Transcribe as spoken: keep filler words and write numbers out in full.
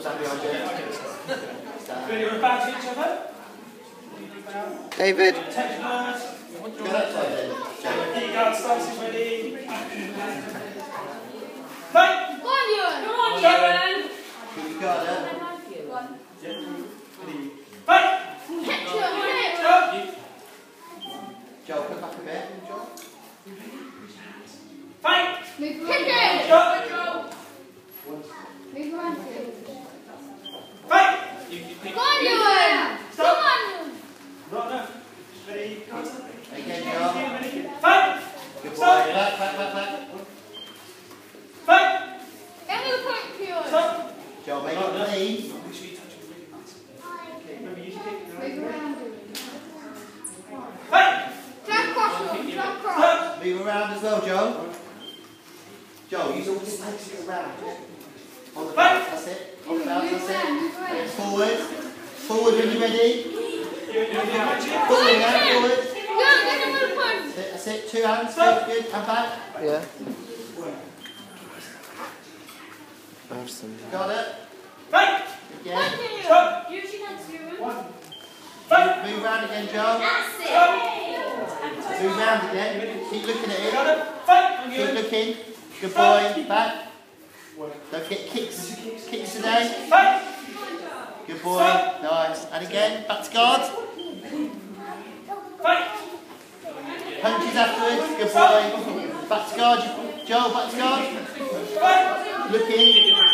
stand behind you. Stand. Ready, we're back to each other. David. Take your bird. Go that side then. Keep your guard started, ready. Fight! Go on, Ewan! Come on, Ewan! Keep your guard up. Fight! Hicks, Ewan! Joel, come back a bit. Joel. Fight! Move around. Go! Move around. Fight! Go on, Ewan! Stop! Come on! Not enough. Ready? Again, Joel. Fight! Good boy. Stop! Back, back, back, back. Fight! Get me the point, Ewan! Stop! Joel, make it clean. Move around. Fight! Jump across, Ewan. Jump across. Stop! Move around as well, Joel. Joel, use all the legs to get around. On the bounce, that's it. On the bounce, that's it. And forward. Forward when you're ready. Forward now, forward. Ewan, get him with the point. That's it, that's it. Two hands, good, good. And back. Yeah. Awesome. Got it. Fight! Again. Stop! Use your hands, Ewan. Fight! Move round again, Joel. That's it. Move round again. Keep looking at it. Got it! Fight! Keep looking. Good boy. Back. Don't forget kicks. Kicks today. Fight! Good boy. Nice. And again. Back to guard. Fight! Punches afterwards. Good boy. Back to guard. Joel, back to guard. Fight! Looking.